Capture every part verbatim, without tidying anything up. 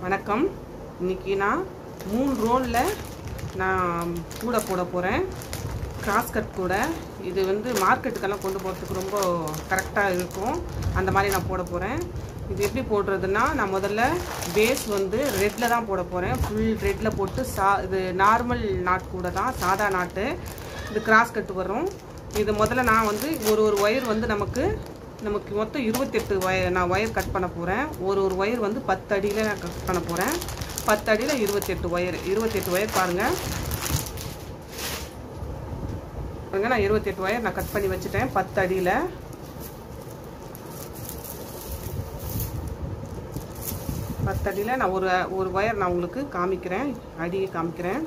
வணக்கம். இன்னைக்கு நான் மூணு ரோல்ல நான் கூட போட போறேன். கிராஸ் கட் கூட. இது வந்து மார்க்கெட்டுக்கெல்லாம் கொண்டு போறதுக்கு ரொம்ப கரெக்டா இருக்கும். அந்த மாதிரி நான் போட போறேன். இது எப்படி போடுறதுன்னா, நான் முதல்ல பேஸ் வந்து ரெட்ல தான் போட போறேன். ஃபுல் ரெட்ல போட்டு சா இது நார்மல் நாட் கூட தான், சாதா நாட்டு. இது கிராஸ் கட் வரும். இது முதல்ல நான் வந்து ஒரு ஒரு ஒயர் வந்து நமக்கு நமக்கு மொத்தம் இருபத்தெட்டு ஒயர் நான் ஒயர் கட் பண்ண போகிறேன். ஒரு ஒரு ஒயர் வந்து பத்து அடியில் நான் கட் பண்ண போகிறேன். பத்து அடியில் இருபத்தெட்டு ஒயர் இருபத்தெட்டு ஒயர் பாருங்கள் பாருங்கள் நான் இருபத்தெட்டு ஒயர் நான் கட் பண்ணி வச்சுட்டேன். பத்து அடியில் பத்து அடியில் நான் ஒரு ஒரு ஒயர் நான் உங்களுக்கு காமிக்கிறேன், அடியை காமிக்கிறேன்.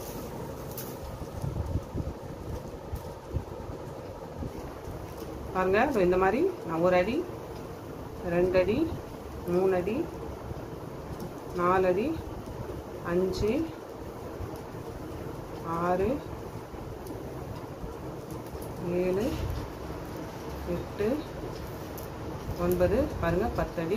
பாருங்க, இந்த மாதிரி நான் ஒரு அடி, ரெண்டு அடி, மூணு அடி, நாலு அடி, அஞ்சு, ஆறு, ஏழு, எட்டு, ஒன்பது, பாருங்க பத்தடி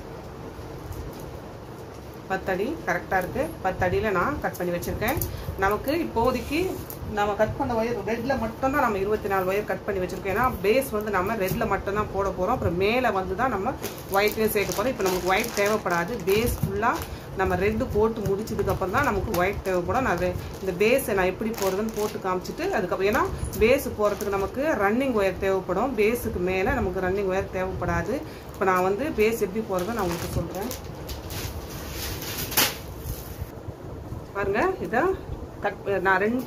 பத்தடி கரெக்டாக இருக்குது. பத்தடியில் நான் கட் பண்ணி வச்சுருக்கேன். நமக்கு இப்போதைக்கு நம்ம கட் பண்ண ஒயர் ரெட்டில் மட்டும்தான் நம்ம இருபத்தி நாலு ஒயர் கட் பண்ணி வச்சுருக்கோம். ஏன்னா பேஸ் வந்து நம்ம ரெட்டில் மட்டும்தான் போட போகிறோம். அப்புறம் மேலே வந்து தான் நம்ம ஒயிட்லேயும் சேர்க்க போகிறோம். இப்போ நமக்கு ஒயிட் தேவைப்படாது. பேஸ் ஃபுல்லாக நம்ம ரெட்டு போட்டு முடிச்சதுக்கப்புறம் தான் நமக்கு ஒயிட் தேவைப்படும். நான் இந்த பேஸை நான் எப்படி போடுறதுன்னு போட்டு காமிச்சிட்டு அதுக்கப்புறம், ஏன்னா பேஸு போகிறதுக்கு நமக்கு ரன்னிங் ஒயர் தேவைப்படும். பேஸுக்கு மேலே நமக்கு ரன்னிங் ஒயர் தேவைப்படாது. இப்போ நான் வந்து பேஸ் எப்படி போடுறதுன்னு நான் உங்களுக்கு சொல்கிறேன். பாருங்க, இதான் கட் நான் ரெண்டு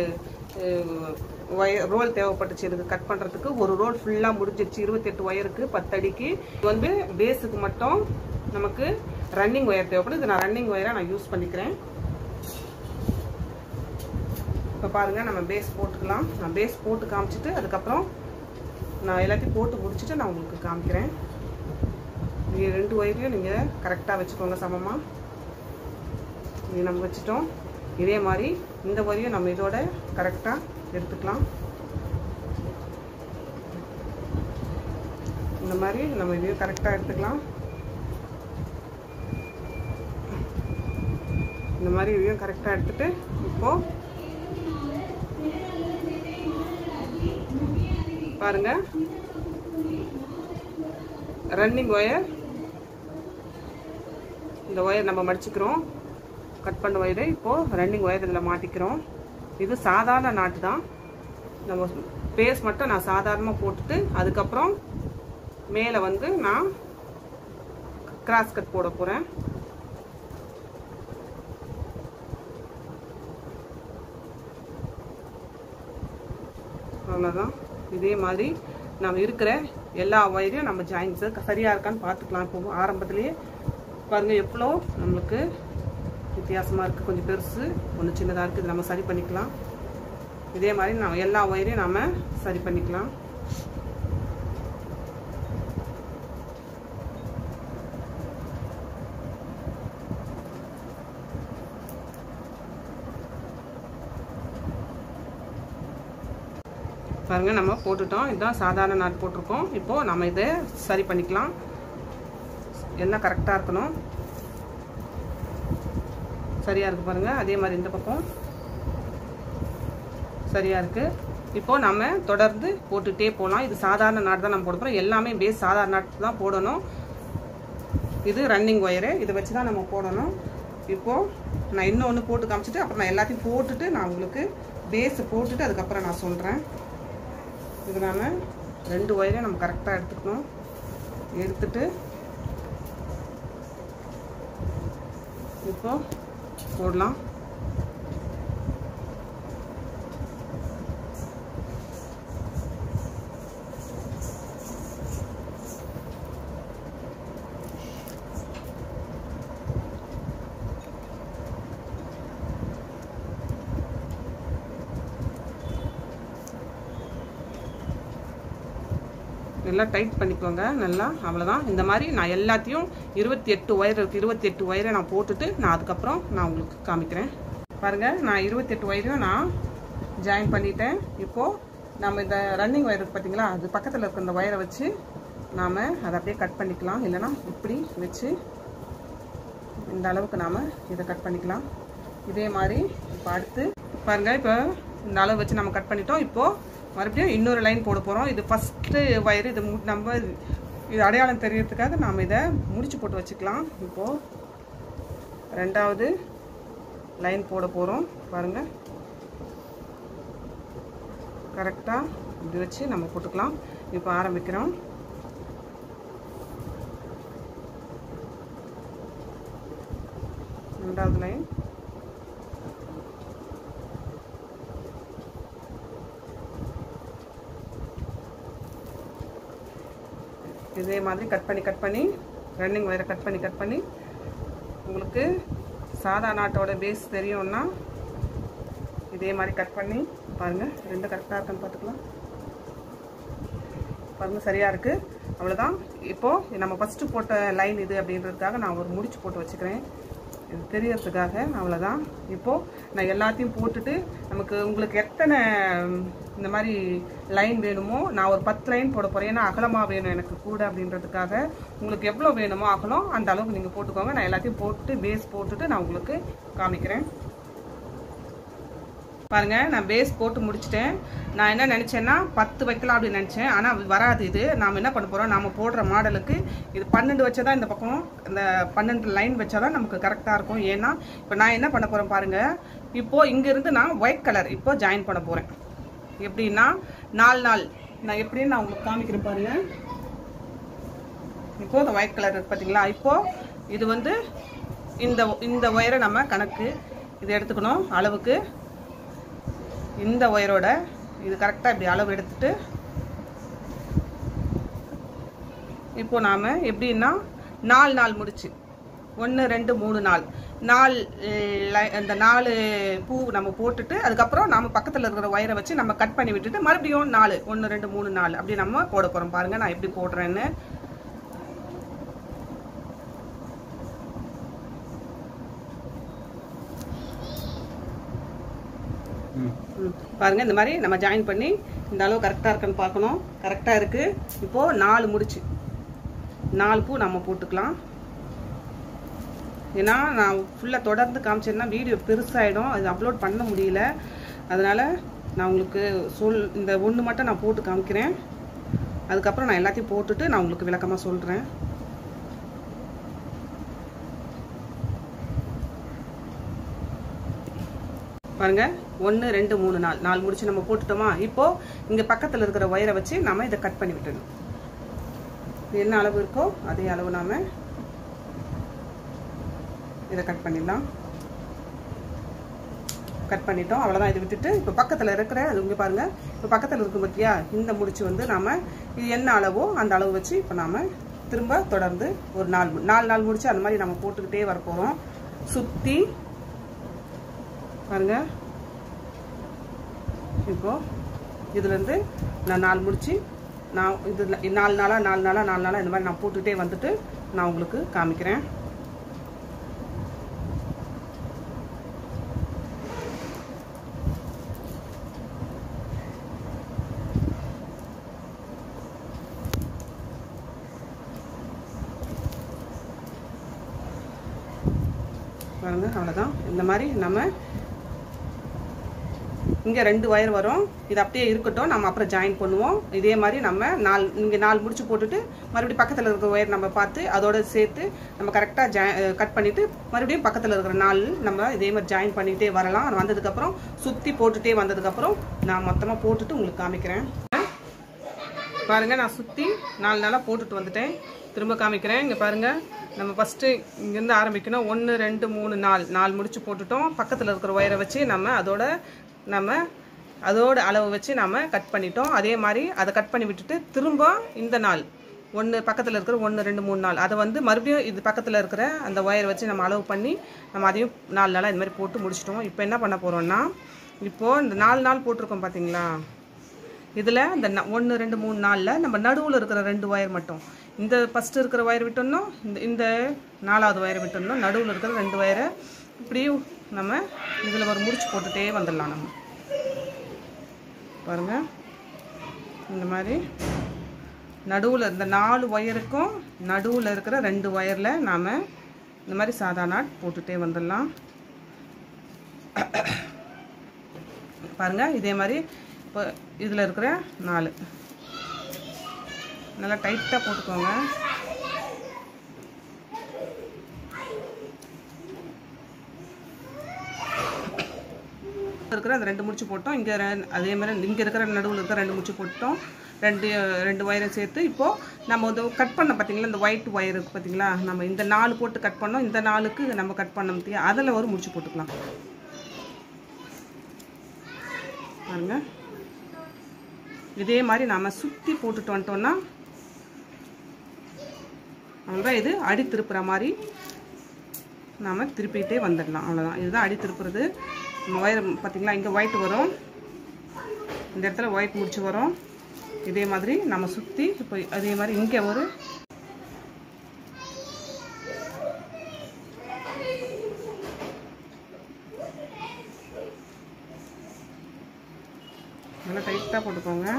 ஒயர் ரோல் தேவைப்பட்டுச்சு இதுக்கு கட் பண்ணுறதுக்கு. ஒரு ரோல் ஃபுல்லாக முடிஞ்சிருச்சு. இருபத்தெட்டு ஒயருக்கு பத்தடிக்கு. இது வந்து பேஸுக்கு மட்டும் நமக்கு ரன்னிங் ஒயர் தேவைப்படுது. இது நான் ரன்னிங் ஒயராக நான் யூஸ் பண்ணிக்கிறேன். இப்போ பாருங்கள், நம்ம பேஸ் போட்டுக்கலாம். நான் பேஸ் போட்டு காமிச்சிட்டு அதுக்கப்புறம் நான் எல்லாத்தையும் போட்டு முடிச்சுட்டு நான் உங்களுக்கு காமிக்கிறேன். நீங்கள் ரெண்டு ஒயரையும் நீங்கள் கரெக்டாக வச்சுக்கோங்க, சமமாக. இது நம்ம வச்சுட்டோம். இதே மாதிரி இந்த வரையும் நம்ம இதோட கரெக்டாக எடுத்துக்கலாம். இந்த மாதிரி நம்ம இதையும் கரெக்டாக எடுத்துக்கலாம். இந்த மாதிரி இதையும் கரெக்டாக எடுத்துட்டு இப்போ பாருங்க, ரன்னிங் ஒயர் இந்த ஒயர் நம்ம மடிச்சுக்கிறோம். கட் பண்ண ஒயரை இப்போது ரன்னிங் ஒயர் இதில் மாட்டிக்கிறோம். இது சாதாரண நாட்டு தான். நம்ம பேஸ் மட்டும் நான் சாதாரணமாக போட்டுட்டு அதுக்கப்புறம் மேலே வந்து நான் கிராஸ் கட் போட போகிறேன். அவ்வளோதான். இதே மாதிரி நம்ம இருக்கிற எல்லா ஒயரையும் நம்ம ஜாயின்ஸு சரியாக இருக்கான்னு பார்த்துக்கலாம். இப்போ ஆரம்பத்துலேயே பாருங்கள் எவ்வளோ நம்மளுக்கு வித்தியாசமாக இருக்குது. கொஞ்சம் பெருசு, ஒன்று சின்னதாக இருக்குது. இது நம்ம சரி பண்ணிக்கலாம். இதே மாதிரி நம்ம எல்லா ஒயரையும் நம்ம சரி பண்ணிக்கலாம். பாருங்க, நம்ம போட்டுட்டோம். இதுதான் சாதாரண நாட் போட்டிருக்கோம். இப்போது நம்ம இதை சரி பண்ணிக்கலாம். எல்லாம் கரெக்டாக இருக்கணும். சரியாக இருக்குது பாருங்கள். அதே மாதிரி இந்த பக்கம் சரியாக இருக்குது. இப்போது நம்ம தொடர்ந்து போட்டுகிட்டே போகலாம். இது சாதாரண நாட்டு தான் நம்ம போட போகிறோம். எல்லாமே பேஸ் சாதாரண நாட்டு தான் போடணும். இது ரன்னிங் ஒயரு, இதை வச்சு தான் நம்ம போடணும். இப்போது நான் இன்னொன்று போட்டு காமிச்சிட்டு அப்புறம் நான் எல்லாத்தையும் போட்டுட்டு நான் உங்களுக்கு பேஸை போட்டுட்டு அதுக்கப்புறம் நான் சொல்கிறேன். இது நாம் ரெண்டு ஒயரையும் நம்ம கரெக்டாக எடுத்துக்கணும். எடுத்துட்டு இப்போ போடலாம். எல்லாம் டைட் பண்ணிக்கோங்க நல்லா. அவ்வளோதான். இந்த மாதிரி நான் எல்லாத்தையும் இருபத்தி எட்டு ஒயர் இருக்குது. இருபத்தி எட்டு ஒயரை நான் போட்டுட்டு நான் அதுக்கப்புறம் நான் உங்களுக்கு காமிக்கிறேன். பாருங்கள், நான் இருபத்தெட்டு ஒயரையும் நான் ஜாயின் பண்ணிட்டேன். இப்போது நம்ம இந்த ரன்னிங் ஒயர் இருக்குது பார்த்தீங்களா, அது பக்கத்தில் இருக்க இந்த ஒயரை வச்சு நாம் அதை அப்படியே கட் பண்ணிக்கலாம். இல்லைனா இப்படி வச்சு இந்த அளவுக்கு நாம் இதை கட் பண்ணிக்கலாம். இதே மாதிரி இப்போ அடுத்து பாருங்கள், இப்போ இந்த அளவு வச்சு நம்ம கட் பண்ணிட்டோம். இப்போது மறுபடியும் இன்னொரு லைன் போட போகிறோம். இது ஃபஸ்ட்டு வயர், இது நம்ம இது அடையாளம் தெரியறதுக்காக நாம் இதை முடிச்சு போட்டு வச்சுக்கலாம். இப்போது ரெண்டாவது லைன் போட போகிறோம். பாருங்கள், கரெக்டாக இப்படி வச்சு நம்ம போட்டுக்கலாம். இப்போ ஆரம்பிக்கிறோம். ரெண்டாவது லைன், இதே மாதிரி கட் பண்ணி கட் பண்ணி ரன்னிங் வயரை கட் பண்ணி கட் பண்ணி உங்களுக்கு சாதா நாட்டோட பேஸ் தெரியும்னா இதே மாதிரி கட் பண்ணி பாருங்கள். ரெண்டு கரெக்டாக இருக்குன்னு பார்த்துக்கலாம். பாருங்கள், சரியாக இருக்குது. அவ்வளோதான். இப்போது நம்ம ஃபஸ்ட்டு போட்ட லைன் இது அப்படின்றதுக்காக நான் ஒரு முடிச்சு போட்டு வச்சுக்கிறேன், இது தெரியறதுக்காக. அவ்வளோதான். இப்போது நான் எல்லாத்தையும் போட்டுட்டு நமக்கு உங்களுக்கு எத்தனை இந்த மாதிரி லைன் வேணுமோ நான் ஒரு பத்து லைன் போட போகிறேன். ஏன்னா அகலமாக வேணும் எனக்கு கூட அப்படின்றதுக்காக. உங்களுக்கு எவ்வளோ வேணுமோ அகலம் அந்த அளவுக்கு நீங்கள் போட்டுக்கோங்க. நான் எல்லாத்தையும் போட்டு பேஸ் போட்டுட்டு நான் உங்களுக்கு காமிக்கிறேன். பாருங்கள், நான் பேஸ் போட்டு முடிச்சிட்டேன். நான் என்ன நினச்சேன்னா பத்து வைக்கலாம் அப்படின்னு நினச்சேன். ஆனால் வராது. இது நாம் என்ன பண்ண போகிறோம், நாம் போடுற மாடலுக்கு இது பன்னெண்டு வச்சா தான் இந்த பக்கம் இந்த பன்னெண்டு லைன் வச்சா தான் நமக்கு கரெக்டாக இருக்கும். ஏன்னா இப்போ நான் என்ன பண்ண போகிறேன் பாருங்கள், இப்போது இங்கேருந்து நான் ஒயிட் கலர் இப்போ ஜாயின் பண்ண போகிறேன். எப்படின்னா நாலு நாள் நான் எப்படின்னு நான் உங்களுக்கு காமிக்கிறேன் பாருங்கள். இப்போது இந்த ஒயிட் கலர் இருக்கு பார்த்தீங்களா. இப்போது இது வந்து இந்த இந்த ஒயரை நம்ம கணக்கு இது எடுத்துக்கணும் அளவுக்கு. இந்த ஒயரோட இது கரெக்டாக இப்படி அளவு எடுத்துட்டு இப்போ நாம் எப்படின்னா நாலு நாள் முடிச்சு ஒன்று ரெண்டு மூணு நாள் நாலு அந்த நாலு பூ நம்ம போட்டுட்டு அதுக்கப்புறம் நம்ம பக்கத்தில் இருக்கிற ஒயரை வச்சு நம்ம கட் பண்ணி விட்டுட்டு மறுபடியும் நாலு ஒன்று ரெண்டு மூணு நாலு அப்படி நம்ம போட போகிறோம். பாருங்கள் நான் எப்படி போடுறேன்னு. பாருங்க, இந்த மாதிரி நம்ம ஜாயின் பண்ணி இந்த அளவு கரெக்டாக இருக்குன்னு பார்க்கணும். கரெக்டாக இருக்கு. இப்போ நாலு முடிச்சு நாலு பூ நம்ம போட்டுக்கலாம். ஏன்னா நான் ஃபுல்லாக தொடர்ந்து காமிச்சேன்னா வீடியோ பெருசாகிடும், அது அப்லோட் பண்ண முடியல. அதனால நான் உங்களுக்கு சொல் இந்த ஒன்று மட்டும் நான் போட்டு காமிக்கிறேன். அதுக்கப்புறம் நான் எல்லாத்தையும் போட்டுட்டு நான் உங்களுக்கு விளக்கமாக சொல்கிறேன். பாருங்க, ஒன்று ரெண்டு மூணு நாள் நாலு முடிச்சு நம்ம போட்டுட்டோமா. இப்போ இங்கே பக்கத்தில் இருக்கிற ஒயரை வச்சு நாம இதை கட் பண்ணி விட்டுடணும். என்ன அளவு இருக்கோ அதே அளவு நாம இதை கட் பண்ணிடலாம். கட் பண்ணிட்டோம். அவ்வளோதான். இதை விட்டுட்டு இப்போ பக்கத்தில் இருக்கிற அது இங்கே பாருங்க, இப்போ பக்கத்தில் இருக்கும் பார்த்தியா, இந்த முடிச்சு வந்து நாம இது என்ன அளவோ அந்த அளவு வச்சு இப்போ நாம திரும்ப தொடர்ந்து ஒரு நாலு நாலு நாள் முடிச்சு அந்த மாதிரி நம்ம போட்டுக்கிட்டே வர போகிறோம். சுற்றி பாருங்க, இப்போ இதுலேருந்து நான் நாலு முடிச்சு நான் இது நாலு நாளாக நாலு நாளாக நாலு நாளாக இந்த மாதிரி நான் போட்டுக்கிட்டே வந்துட்டு நான் உங்களுக்கு காமிக்கிறேன். பாருங்க, அவ்வளோதான். இந்த மாதிரி நம்ம இங்கே ரெண்டு ஒயர் வரும், இது அப்படியே இருக்கட்டும், நம்ம அப்புறம் ஜாயின் பண்ணுவோம். இதே மாதிரி நம்ம நாலு இங்கே நாலு முடிச்சு போட்டுட்டு மறுபடியும் பக்கத்தில் இருக்கிற ஒயர் நம்ம பார்த்து அதோட சேர்த்து நம்ம கரெக்டாக ஜா கட் பண்ணிவிட்டு மறுபடியும் பக்கத்தில் இருக்கிற நாலு நம்ம இதே மாதிரி ஜாயின் பண்ணிகிட்டே வரலாம். வந்ததுக்கப்புறம் சுற்றி போட்டுகிட்டே வந்ததுக்கப்புறம் நான் மொத்தமாக போட்டுட்டு உங்களுக்கு காமிக்கிறேன். பாருங்கள், நான் சுற்றி நாலு நாளாக போட்டுட்டு வந்துட்டேன். திரும்ப காமிக்கிறேன். இங்கே பாருங்கள், நம்ம ஃபஸ்ட்டு இங்கேருந்து ஆரம்பிக்கணும். ஒன்று ரெண்டு மூணு நாலு நாலு முடிச்சு போட்டுட்டோம். பக்கத்தில் இருக்கிற ஒயரை வச்சு நம்ம அதோட நம்ம அதோட அளவு வச்சு நம்ம கட் பண்ணிட்டோம். அதே மாதிரி அதை கட் பண்ணி விட்டுட்டு திரும்ப இந்த நாள் ஒன்று பக்கத்தில் இருக்கிற ஒன்று ரெண்டு மூணு நாள் அதை வந்து மறுபடியும் இது பக்கத்தில் இருக்கிற அந்த ஒயரை வச்சு நம்ம அளவு பண்ணி நம்ம அதையும் நாலு நாளாக இந்த மாதிரி போட்டு முடிச்சிட்டோம். இப்போ என்ன பண்ண போகிறோம்னா, இப்போது இந்த நாலு நாள் போட்டிருக்கோம் பார்த்தீங்களா, இதில் இந்த ஒன்று ரெண்டு மூணு நாளில் நம்ம நடுவில் இருக்கிற ரெண்டு ஒயர் மட்டும் இந்த ஃபஸ்ட்டு இருக்கிற ஒயர் விட்டோம்னோ இந்த இந்த நாலாவது ஒயரை விட்டோம்னோ நடுவில் இருக்கிற ரெண்டு ஒயரை இப்படியும் நம்ம இதில் ஒரு முடிச்சு போட்டுகிட்டே வந்துடலாம். நம்ம பாருங்கள், இந்த மாதிரி நடுவில் இந்த நாலு ஒயருக்கும் நடுவில் இருக்கிற ரெண்டு ஒயரில் நாம் இந்த மாதிரி சாதா நாட் போட்டுகிட்டே வந்துடலாம். பாருங்கள் இதே மாதிரி இப்போ இதில் இருக்கிற நாலு நல்லா டைட்டாக போட்டுக்கோங்க. இருக்கிற அந்த ரெண்டு முடிச்சு போட்டோம். இங்கே அதே மாதிரி இங்கே இருக்கிற நடுவில் இருக்கிற ரெண்டு முடிச்சு போட்டோம். ரெண்டு ரெண்டு ஒயரை சேர்த்து இப்போது நம்ம வந்து கட் பண்ண பார்த்தீங்களா, இந்த ஒயிட் ஒயர் இருக்குது பார்த்தீங்களா, நம்ம இந்த நாலு போட்டு கட் பண்ணோம். இந்த நாளுக்கு நம்ம கட் பண்ண முடியும், அதில் ஒரு முடிச்சு போட்டுக்கலாம். பாருங்க இதே மாதிரி நாம் சுற்றி போட்டுட்டு வந்துட்டோம்னா அவ்வளோதான். இது அடி திருப்புற மாதிரி நாம் திருப்பிகிட்டே வந்துடலாம். அவ்வளோதான், இதுதான் அடி திருப்புறது. ஒயர் பார்த்தீங்களா, இங்கே ஒயிட் வரும், இந்த இடத்துல ஒயிட் முடிச்சு வரும். இதே மாதிரி நம்ம சுற்றி இப்போ அதே மாதிரி இங்கே ஒரு நல்லா டைட்டாக போட்டுக்கோங்க.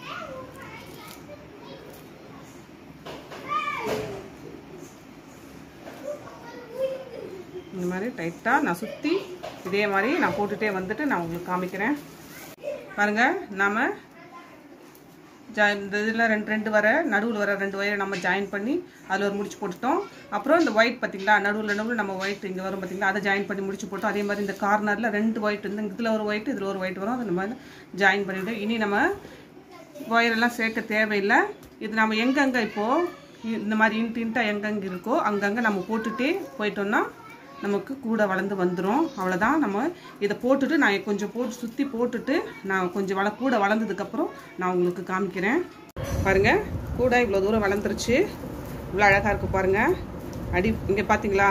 இந்த மாதிரி டைட்டாக நான் சுற்றி இதே மாதிரி நான் போட்டுகிட்டே வந்துட்டு நான் உங்களுக்கு காமிக்கிறேன். பாருங்கள், நாம் ஜாயின் இந்த இதில் ரெண்டு ரெண்டு வர நடுவில் வர ரெண்டு வயரை நம்ம ஜாயின் பண்ணி அதில் ஒரு முடிச்சு போட்டுட்டோம். அப்புறம் இந்த ஒயிட் பார்த்திங்களா, நடுவில் நடுவில் நம்ம ஒயிட் இங்கே வரும் பார்த்திங்களா, அதை ஜாயின் பண்ணி முடிச்சு போட்டோம். அதே மாதிரி இந்த கார்னரில் ரெண்டு ஒயிட் இந்த இதில் ஒரு ஒயிட் இதில் ஒரு ஒயிட் வரும், அதை நம்ம ஜாயின் பண்ணிவிட்டு இனி நம்ம ஒயரெல்லாம் சேர்க்க தேவையில்லை. இது நம்ம எங்கெங்கே இப்போது இந்த மாதிரி இன்ட்டு இன்ட்டாக எங்கெங்கே இருக்கோ அங்கங்கே நம்ம போட்டுகிட்டே போயிட்டோம்னா நமக்கு கூட வளர்ந்து வந்துடும். அவ்வளோதான். நம்ம இதை போட்டுட்டு நான் கொஞ்சம் போட்டு சுற்றி போட்டுட்டு நான் கொஞ்சம் வள கூட வளர்ந்ததுக்கப்புறம் நான் உங்களுக்கு காமிக்கிறேன். பாருங்கள், கூட இவ்வளோ தூரம் வளர்ந்துருச்சு, இவ்வளோ அழகாக இருக்குது பாருங்கள். அடி இங்கே பார்த்தீங்களா,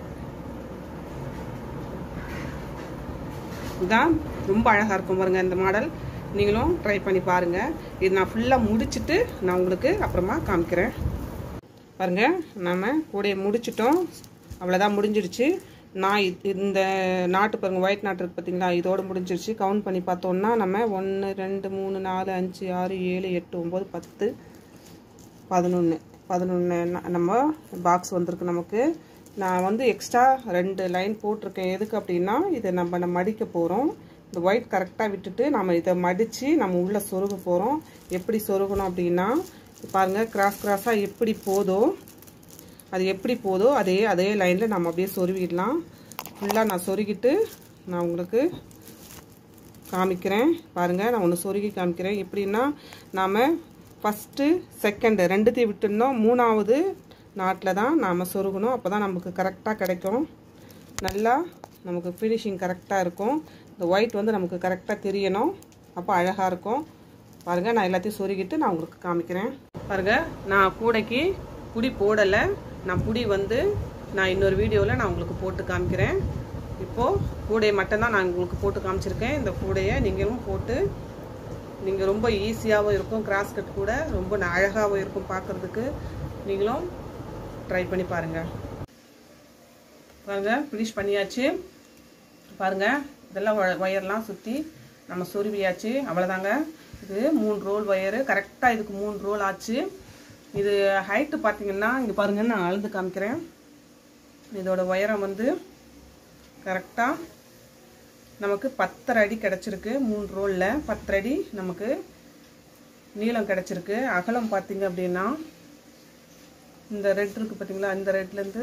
இதுதான் ரொம்ப அழகாக இருக்கும் பாருங்கள். இந்த மாடல் நீங்களும் ட்ரை பண்ணி பாருங்கள். இது நான் ஃபுல்லாக முடிச்சுட்டு நான் உங்களுக்கு அப்புறமா காமிக்கிறேன். பாருங்கள், நம்ம கூடையை முடிச்சிட்டோம். அவ்வளோதான், முடிஞ்சிடுச்சு. நான் இந்த நாட்டு பாருங்கள், ஒயிட் நாட்டு இருக்குது பார்த்தீங்களா, இதோடு முடிஞ்சிடுச்சு. கவுண்ட் பண்ணி பார்த்தோன்னா நம்ம ஒன்று ரெண்டு மூணு நாலு அஞ்சு ஆறு ஏழு எட்டு ஒம்பது பத்து பதினொன்று பதினொன்று நம்ம பாக்ஸ் வந்திருக்கு நமக்கு. நான் வந்து எக்ஸ்ட்ரா ரெண்டு லைன் போட்டிருக்கேன். எதுக்கு அப்படின்னா இதை நம்ம நம்ம மடிக்க போகிறோம். இந்த ஒயிட் கரெக்டாக விட்டுட்டு நம்ம இதை மடித்து நம்ம உள்ளே சொருக போகிறோம். எப்படி சொருகணும் அப்படின்னா பாருங்கள், கிராஸ் கிராஸாக எப்படி போதோ அது எப்படி போதோ அதே அதே லைனில் நம்ம அப்படியே சொருவிடலாம். ஃபுல்லாக நான் சொருகிட்டு நான் உங்களுக்கு காமிக்கிறேன். பாருங்கள், நான் ஒன்று சொருகி காமிக்கிறேன். எப்படின்னா நாம் ஃபஸ்ட்டு செகண்டு ரெண்டுத்தையும் விட்டுருந்தோம், மூணாவது நாட்டில் தான் நாம் சொருகணும். அப்போ தான் நமக்கு கரெக்டாக கிடைக்கும், நல்லா நமக்கு ஃபினிஷிங் கரெக்டாக இருக்கும். இந்த ஒயிட் வந்து நமக்கு கரெக்டாக தெரியணும், அப்போ அழகாக இருக்கும். பாருங்கள், நான் எல்லாத்தையும் சொருகிட்டு நான் உங்களுக்கு காமிக்கிறேன். பாருங்கள், நான் கூடைக்கு புடி போடலை. நான் புடி வந்து நான் இன்னொரு வீடியோவில் நான் உங்களுக்கு போட்டு காமிக்கிறேன். இப்போது கூடையை மட்டும்தான் நான் உங்களுக்கு போட்டு காமிச்சிருக்கேன். இந்த கூடையை நீங்களும் போட்டு நீங்கள் ரொம்ப ஈஸியாகவும் இருக்கும், கிராஸ் கட் கூட ரொம்ப அழகாகவும் இருக்கும் பார்க்குறதுக்கு. நீங்களும் ட்ரை பண்ணி பாருங்கள். பாருங்கள், ஃபினிஷ் பண்ணியாச்சு. பாருங்கள், இதெல்லாம் ஒயர்லாம் சுற்றி நம்ம சொருவியாச்சு. அவ்வளோதாங்க. இது மூணு ரோல் ஒயரு, கரெக்டாக இதுக்கு மூணு ரோல் ஆச்சு. இது ஹைட்டு பார்த்தீங்கன்னா இங்கே பாருங்கள், நான் அளந்து காமிக்கிறேன். இதோட உயரம் வந்து கரெக்டாக நமக்கு பத்தரை அடி கிடச்சிருக்கு. மூணு ரோலில் பத்தரை அடி நமக்கு நீளம் கிடச்சிருக்கு. அகலம் பார்த்தீங்க அப்படின்னா இந்த ரெட் இருக்குது பார்த்தீங்களா, இந்த ரெட்லேருந்து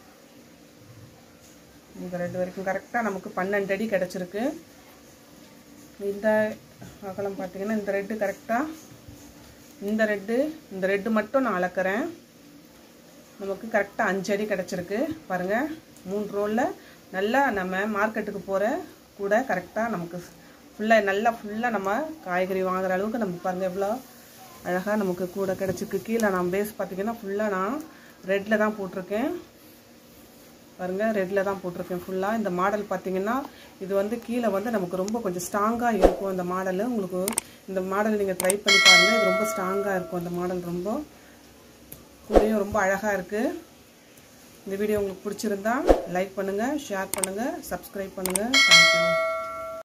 இந்த ரெட் வரைக்கும் கரெக்டாக நமக்கு பன்னெண்டு அடி கிடச்சிருக்கு. இந்த அகலம் பார்த்தீங்கன்னா இந்த ரெட்டு கரெக்டாக இந்த ரெட்டு இந்த ரெட்டு மட்டும் நான் அளக்கிறேன். நமக்கு கரெக்டாக அஞ்சு அடி கிடச்சிருக்கு. பாருங்கள், மூணு ரோலில் நல்லா நம்ம மார்க்கெட்டுக்கு போகிற கூட கரெக்டாக நமக்கு ஃபுல்லாக நல்லா ஃபுல்லாக நம்ம காய்கறி வாங்குகிற அளவுக்கு நம்ம பாருங்கள் எவ்வளோ அழகாக நமக்கு கூட கிடச்சிருக்கு. கீழே நான் பேஸ் பார்த்திங்கன்னா ஃபுல்லாக நான் ரெட்டில் தான் போட்டிருக்கேன். பாருங்கள், ரெட்டில் தான் போட்டிருக்கேன் ஃபுல்லாக. இந்த மாடல் பார்த்திங்கன்னா இது வந்து கீழே வந்து நமக்கு ரொம்ப கொஞ்சம் ஸ்ட்ராங்காக இருக்கும். இந்த மாடலு உங்களுக்கு இந்த மாடல் நீங்கள் ட்ரை பண்ணி பாருங்கள். இது ரொம்ப ஸ்ட்ராங்காக இருக்கும். இந்த மாடல் ரொம்ப கூடையும் ரொம்ப அழகாக இருக்குது. இந்த வீடியோ உங்களுக்கு பிடிச்சிருந்தா லைக் பண்ணுங்கள், ஷேர் பண்ணுங்கள், சப்ஸ்கிரைப் பண்ணுங்கள். தேங்க்யூ.